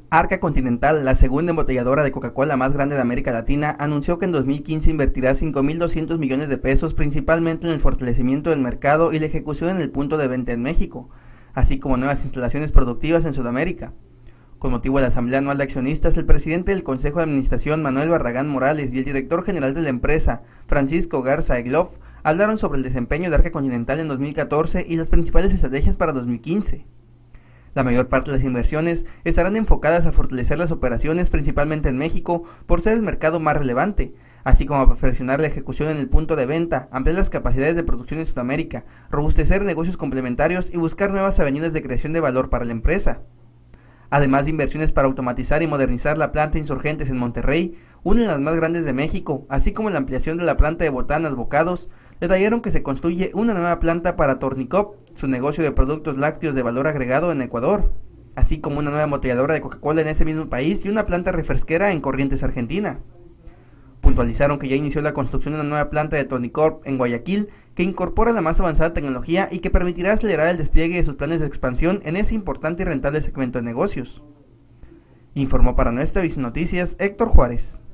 Arca Continental, la segunda embotelladora de Coca-Cola más grande de América Latina, anunció que en 2015 invertirá 5.200 millones de pesos principalmente en el fortalecimiento del mercado y la ejecución en el punto de venta en México, así como nuevas instalaciones productivas en Sudamérica. Con motivo de la Asamblea Anual de Accionistas, el presidente del Consejo de Administración, Manuel Barragán Morales, y el director general de la empresa, Francisco Garza Egloff, hablaron sobre el desempeño de Arca Continental en 2014 y las principales estrategias para 2015. La mayor parte de las inversiones estarán enfocadas a fortalecer las operaciones principalmente en México por ser el mercado más relevante, así como a perfeccionar la ejecución en el punto de venta, ampliar las capacidades de producción en Sudamérica, robustecer negocios complementarios y buscar nuevas avenidas de creación de valor para la empresa. Además de inversiones para automatizar y modernizar la planta Insurgentes en Monterrey, una de las más grandes de México, así como la ampliación de la planta de botanas Bocados, detallaron que se construye una nueva planta para Tornicop, su negocio de productos lácteos de valor agregado en Ecuador, así como una nueva embotelladora de Coca-Cola en ese mismo país y una planta refresquera en Corrientes, Argentina. Puntualizaron que ya inició la construcción de una nueva planta de Tornicorp en Guayaquil que incorpora la más avanzada tecnología y que permitirá acelerar el despliegue de sus planes de expansión en ese importante y rentable segmento de negocios. Informó para Nuestra Visión Noticias Héctor Juárez.